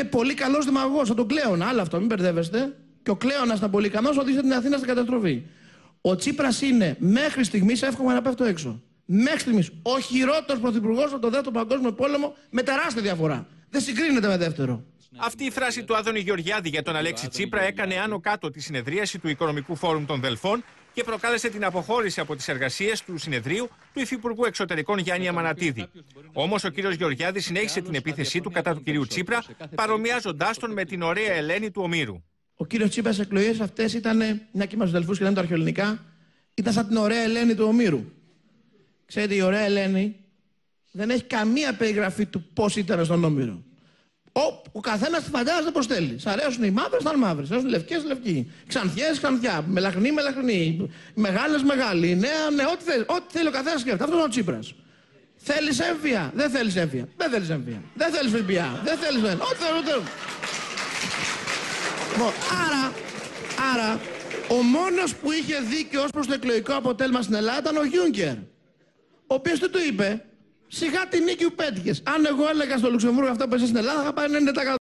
είναι πολύ καλός δημαγωγός, σαν τον Κλέονα. Άλλο αυτό, μην μπερδεύεστε. Και ο Κλέονας ήταν πολύ ικανός, οδήγησε την Αθήνα στην καταστροφή. Ο Τσίπρας είναι μέχρι στιγμής, εύχομαι να πέφτω έξω. Μέχρι στιγμής ο χειρότερος πρωθυπουργός από το Δεύτερο Παγκόσμιο Πόλεμο με τεράστια διαφορά. Δεν συγκρίνεται με δεύτερο. Αυτή η φράση του Άδωνη Γεωργιάδη για τον Αλέξη Τσίπρα έκανε άνω κάτω τη συνεδρίαση του Οικονομικού Φόρουμ των Δελφών και προκάλεσε την αποχώρηση από τις εργασίες του συνεδρίου του Υφυπουργού Εξωτερικών Γιάννη Αμανατίδη. Όμως ο κύριος Γεωργιάδης συνέχισε την επίθεσή του κατά του κυρίου Τσίπρα, παρομοιάζοντάς τον με την ωραία Ελένη του Ομήρου. Ο κύριος Τσίπρας στις εκλογές αυτές ήταν, μια και είμαστε Δελφούς και λένε τα αρχαιοελληνικά, ήταν σαν την ωραία Ελένη του Ομήρου. Ξέρετε, η ωραία Ελένη δεν έχει καμία περιγραφή του πώς ήταν στον Όμηρο. Ο καθένας τη φαντάζεται πως θέλει. Σ' αρέσουν οι μαύρες, θα είναι μαύρες. Σ' αρέσουν οι λευκές, λευκοί. Ξανθιές, ξανθιά. Μελαχρινοί, μελαχρινοί. Μεγάλες, μεγάλοι. Νέα, ναι, ό,τι θέλει ο καθένας σκέφτεται. Αυτό είναι ο Τσίπρας. Θέλεις έμφυα, δεν θέλεις έμφυα. Δεν θέλεις έμφυα. Δεν θέλεις ΦΠΑ. Δεν θέλεις. Ό,τι θέλω. Άρα, ο μόνος που είχε δίκιο ως προς το εκλογικό αποτέλεσμα στην Ελλάδα ήταν ο Γιούνκερ. Ο οποίος τι του είπε? Σιγά την νίκη που πέτυχες. Αν εγώ έλεγα στο Λουξεμβούργο αυτά που είσαι στην Ελλάδα, θα πάρει 90%.